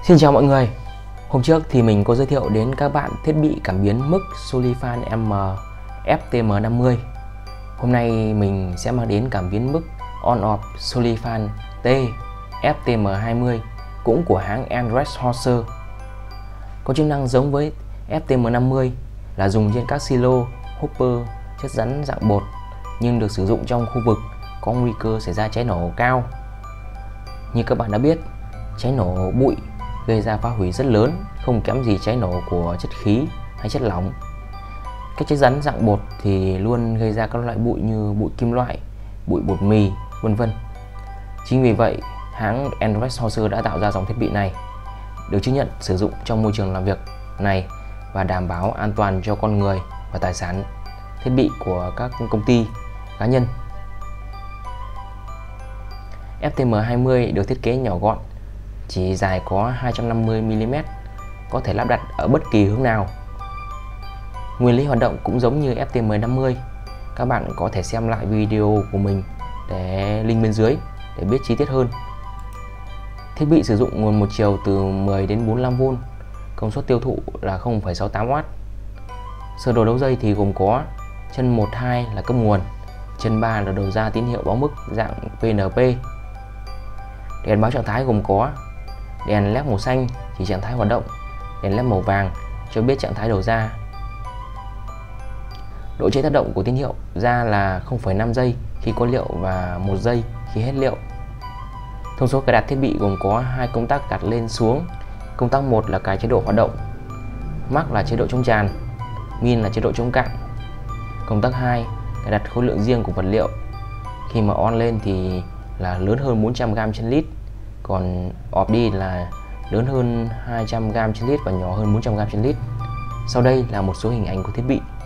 Xin chào mọi người. Hôm trước thì mình có giới thiệu đến các bạn thiết bị cảm biến mức Solifan M FTM50. Hôm nay mình sẽ mang đến cảm biến mức On-Off Solifan T FTM20 cũng của hãng Andres Horser. Có chức năng giống với FTM50 là dùng trên các silo, hopper, chất rắn dạng bột, nhưng được sử dụng trong khu vực có nguy cơ xảy ra cháy nổ cao. Như các bạn đã biết, cháy nổ bụi gây ra phá hủy rất lớn, không kém gì cháy nổ của chất khí hay chất lỏng. Các chất rắn dạng bột thì luôn gây ra các loại bụi như bụi kim loại, bụi bột mì, vân vân. Chính vì vậy, hãng Andres Horser đã tạo ra dòng thiết bị này, được chứng nhận sử dụng trong môi trường làm việc này và đảm bảo an toàn cho con người và tài sản thiết bị của các công ty, cá nhân. FTM20 được thiết kế nhỏ gọn, chỉ dài có 250mm, có thể lắp đặt ở bất kỳ hướng nào. Nguyên lý hoạt động cũng giống như FTM50. Các bạn có thể xem lại video của mình để link bên dưới để biết chi tiết hơn. Thiết bị sử dụng nguồn một chiều từ 10 đến 45V, công suất tiêu thụ là 0,68W. Sơ đồ đấu dây thì gồm có chân 1, 2 là cấp nguồn, chân 3 là đầu ra tín hiệu báo mức dạng PNP. Đèn báo trạng thái gồm có đèn led màu xanh chỉ trạng thái hoạt động, đèn led màu vàng cho biết trạng thái đầu ra. Độ trễ tác động của tín hiệu ra là 0,5 giây khi có liệu và 1 giây khi hết liệu. Thông số cài đặt thiết bị gồm có 2 công tắc đặt lên xuống. Công tắc 1 là cài chế độ hoạt động, max là chế độ chống tràn, min là chế độ chống cạn. Công tắc 2 cài đặt khối lượng riêng của vật liệu. Khi mà on lên thì là lớn hơn 400g trên lít, còn off đi là lớn hơn 200g trên lít và nhỏ hơn 400g trên lít. Sau đây là một số hình ảnh của thiết bị.